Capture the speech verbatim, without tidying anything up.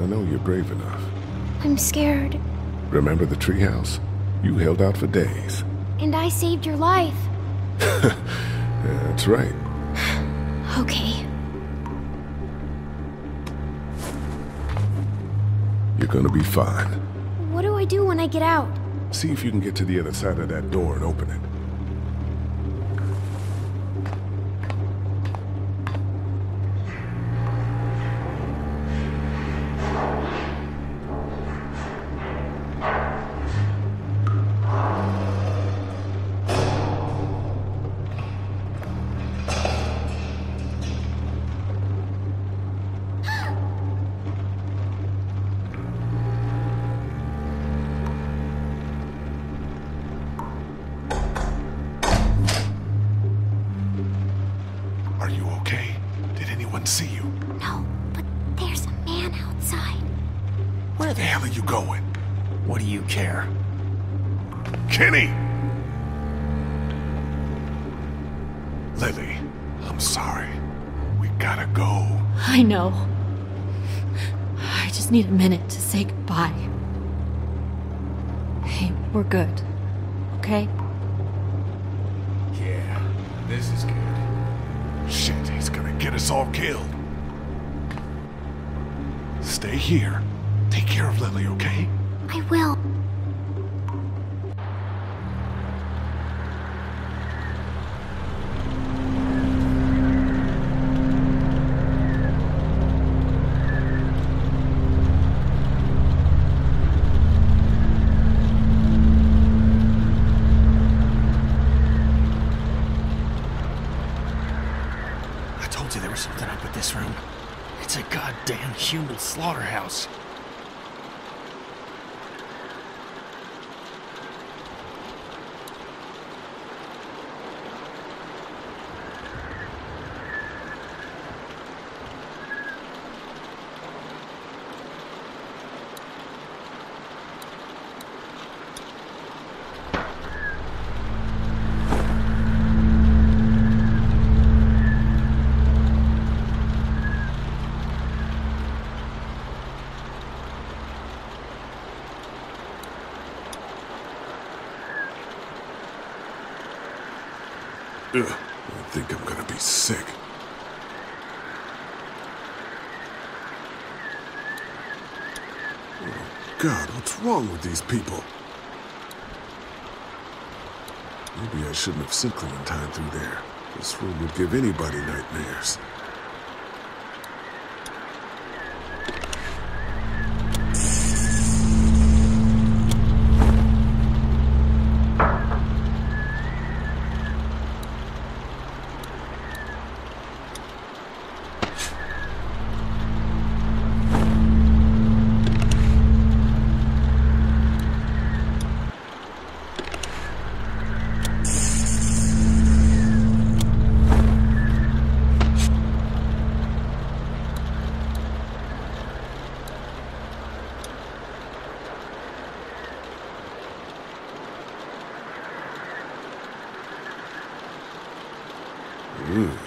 I know you're brave enough. I'm scared. Remember the treehouse? You held out for days. And I saved your life. That's right. Okay. You're gonna be fine. What do I do when I get out? See if you can get to the other side of that door and open it. Are you okay? Did anyone see you? No, but there's a man outside. Where the hell are you going? What do you care? Kenny! Lily, I'm sorry. We gotta go. I know. I just need a minute to say goodbye. Hey, we're good. Okay? Yeah, this is good. Shit, he's gonna get us all killed. Stay here. Take care of Lily, okay? I will. I told you there was something up with this room. It's a goddamn human slaughterhouse. Ugh, I think I'm gonna be sick. Oh, God, what's wrong with these people? Maybe I shouldn't have sent Clementine through there. This room would give anybody nightmares. Mm.